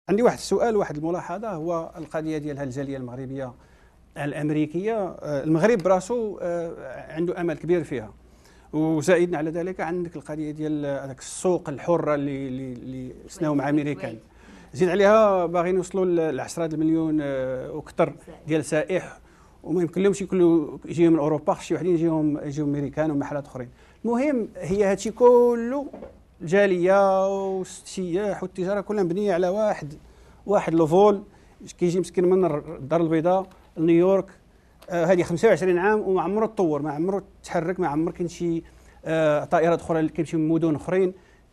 عندي واحد السؤال، واحد الملاحظه، هو القضيه ديال الجاليه المغربيه الامريكيه. المغرب براسو عنده امل كبير فيها، وزائدا على ذلك عندك القضيه ديال هذاك السوق الحره اللي سناو مع امريكان. زيد عليها باغيين يوصلوا ل 10 المليون واكثر ديال سائح، وما يمكن لهمش يجيهم من اوروبا، شي وحدين يجيهم امريكان ومحلات اخرين. المهم هي هادشي كله الجاليه والسياح والتجاره كلها مبنيه على واحد لوفول كيجي مسكين من الدار البيضاء لنيويورك. هذه 25 عام وما عمره تطور، ما عمره تحرك، ما عمر كاين شي طائرات اخرى اللي كيمشيو من مدن اخرين.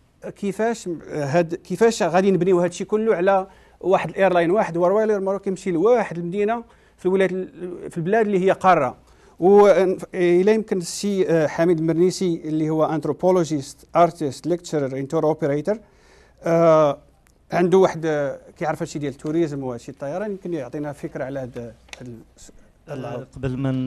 كيفاش غادي نبنيو هذا الشيء كله على واحد الايرلاين واحد ورويلر مره كيمشي لواحد المدينه في الولايات، في البلاد اللي هي قاره. والى يمكن السي حميد المرنيسي اللي هو انثروبولوجيست ارتست ليكتشرر انتور اوبريتور، عنده واحد كيعرف هادشي ديال التوريزم وهادشي الطيران، يمكن يعطينا فكره على هذا. قبل ما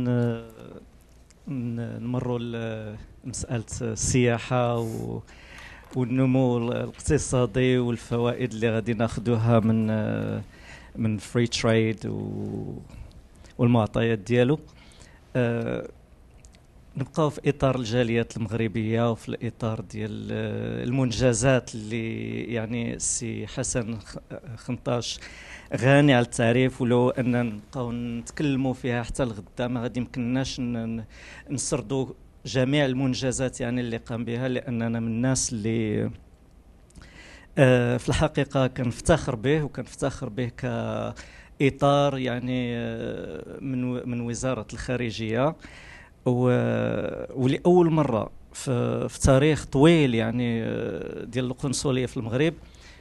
نمروا لمساله السياحه والنمو الاقتصادي والفوائد اللي غادي ناخذوها من فري تريد والمعطيات ديالو، نبقاو في اطار الجاليات المغربيه وفي الاطار ديال المنجزات اللي يعني السي حسن خنطاش غني على التعريف، ولو ان نبقاو نتكلموا فيها حتى الغدا ما غادي يمكنناش نسردوا جميع المنجزات يعني اللي قام بها، لاننا من الناس اللي في الحقيقه كنفتخر به، وكنفتخر به كاطار يعني من وزاره الخارجيه، ولاول مره في تاريخ طويل يعني ديال القنصليه في المغرب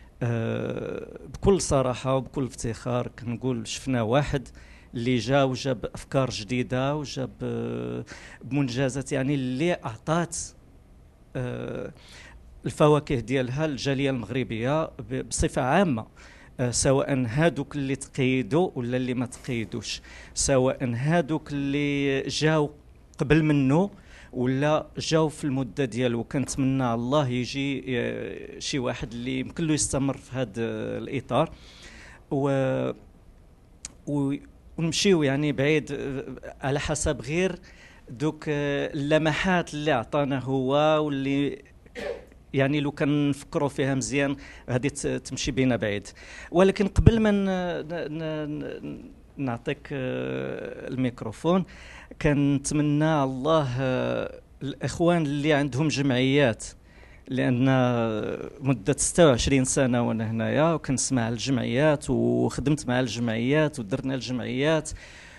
بكل صراحه وبكل افتخار كنقول شفنا واحد اللي جا وجاب افكار جديده وجاب بمنجزات يعني اللي اعطات الفواكه ديالها الجاليه المغربيه بصفه عامه، سواء هادوك اللي تقيدوا ولا اللي ما تقيدوش، سواء هادوك اللي جاو قبل منه ولا جاو في المده ديالو. كنتمنى الله يجي شي واحد اللي يمكن له يستمر في هذا الاطار ونمشيو يعني بعيد على حسب غير دوك اللمحات اللي عطانا هو، واللي يعني لو كان نفكروا فيها مزيان غادي تمشي بينا بعيد. ولكن قبل ما نعطيك الميكروفون، كنتمنى الله الاخوان اللي عندهم جمعيات، لان مده 26 سنه وانا هنايا وكنسمع على الجمعيات وخدمت مع الجمعيات ودرنا الجمعيات،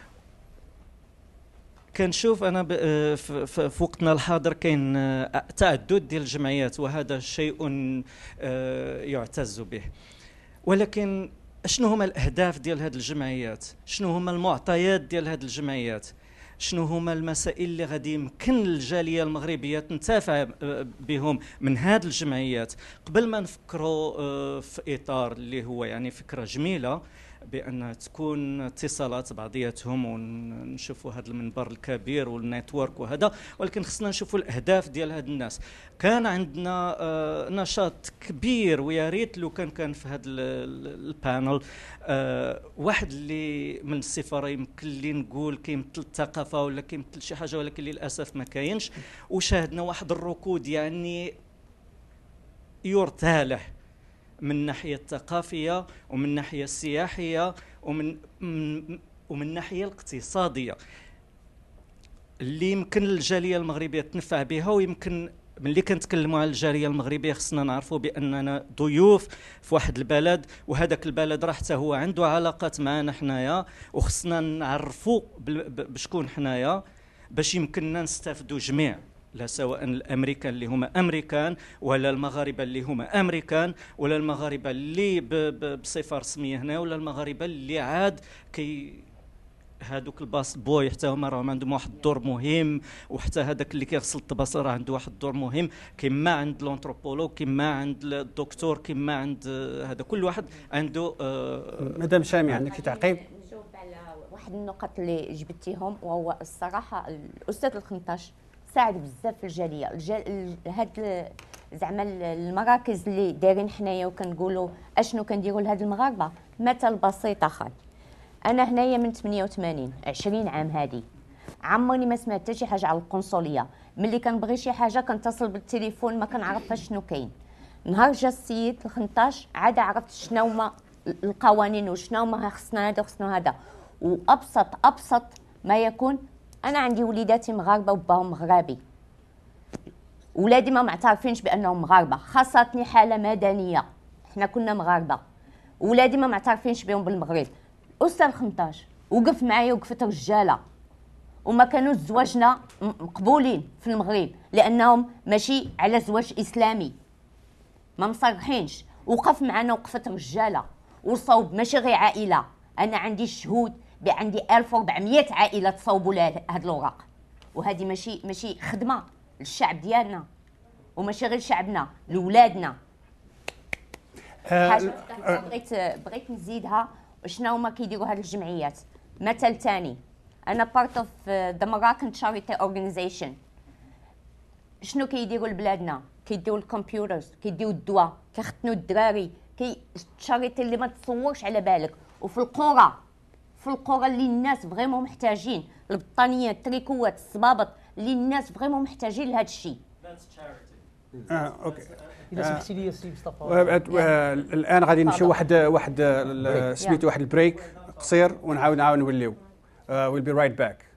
كنشوف انا في وقتنا الحاضر كاين تعدد ديال الجمعيات، وهذا شيء يعتز به. ولكن شنو هما الاهداف ديال هذه الجمعيات؟ شنو هما المعطيات ديال هذه الجمعيات؟ شنو هما المسائل اللي غادي يمكن الجاليه المغربيه تنتفع بهم من هذه الجمعيات؟ قبل ما نفكروا في اطار اللي هو يعني فكره جميله بان تكون اتصالات بعضياتهم ونشوفوا هذا المنبر الكبير والنيتورك وهذا، ولكن خصنا نشوفوا الاهداف ديال هاد الناس. كان عندنا نشاط كبير، ويا ريت لو كان في هذا البانل واحد اللي من السفراء يمكن لي نقول كيمثل الثقافه ولا كيمثل شي حاجه، ولكن للاسف ما كاينش. وشاهدنا واحد الركود يعني يرتاله من الناحيه الثقافيه ومن الناحيه السياحيه ومن الناحيه الاقتصاديه اللي يمكن الجاليه المغربيه تنفع بها. ويمكن ملي كنتكلموا على الجاليه المغربيه خصنا نعرفوا باننا ضيوف في واحد البلد، وهذاك البلد راه حتى هو عنده علاقات معنا حنايا، وخصنا نعرفوا بشكون حنايا باش يمكننا نستافدوا جميع، لا سواء الامريكان اللي هما امريكان ولا المغاربه اللي هما امريكان ولا المغاربه اللي بصفه رسميه هنا ولا المغاربه اللي عاد هادوك الباس بوي حتى هما راهم عندهم واحد الدور مهم، وحتى هذاك اللي كيغسل الطباس راه عنده واحد الدور مهم، كما عند الانثروبولوج كما عند الدكتور كما عند هذا كل واحد عنده. مدام شامي عندك شي تعقيب؟ نجاوب على واحد النقط اللي جبتيهم، وهو الصراحه الاستاذ الخنطاش ساعد بزاف في الجاليه. هاد زعما المراكز اللي دايرين حنايا وكنقولوا اشنو كنديروا لهاد المغاربه. مثل بسيط اخر، انا هنايا من 88 20 عام هادي، عمرني ما سمعت حتى شي حاجه على القنصليه. ملي كنبغي شي حاجه كنتصل بالتليفون ما كنعرف شنو كاين. نهار جا السيد ال18 عاد عرفت شنو هما القوانين وشنو ما خصنا هذا وخصنا هذا. وابسط ما يكون، انا عندي وليداتي مغاربه وباهم مغربي، ولادي ما معترفينش بانهم مغاربه، خاصتني حاله مدنيه، حنا كنا مغاربه، ولادي ما معترفينش بهم بالمغرب. استاذ 15 وقف معايا، وقفت رجاله، وما كانوش زواجنا مقبولين في المغرب لانهم ماشي على زواج اسلامي، ما مصرحينش. وقف معنا وقفت رجاله وصوب، ماشي غير عائله، انا عندي الشهود، عندي 1400 عائله تصوبوا لها هاد الاوراق. وهذه ماشي خدمه للشعب ديالنا، وماشي غير شعبنا، لولادنا. حاجه بغيت نزيدها، شنو هما كيديروا هاد الجمعيات. مثل ثاني، انا بارت اوف ذا Moroccan Charity Organization. شنو كيديروا لبلادنا؟ كيديروا الكمبيوترز، كيديروا الدواء، كيختنوا الدراري، الشاريتي اللي ما تصورش على بالك. وفي القرى اللي الناس فريمون محتاجين، البطانيات، التريكوات، الصبابط، اللي الناس فريمون محتاجين لهذا الشيء. اوكي. اذا سمحتي لي سي مصطفى، الان غادي نمشيو واحد سميتو واحد البريك قصير، ونعاود نوليو. We'll be right back.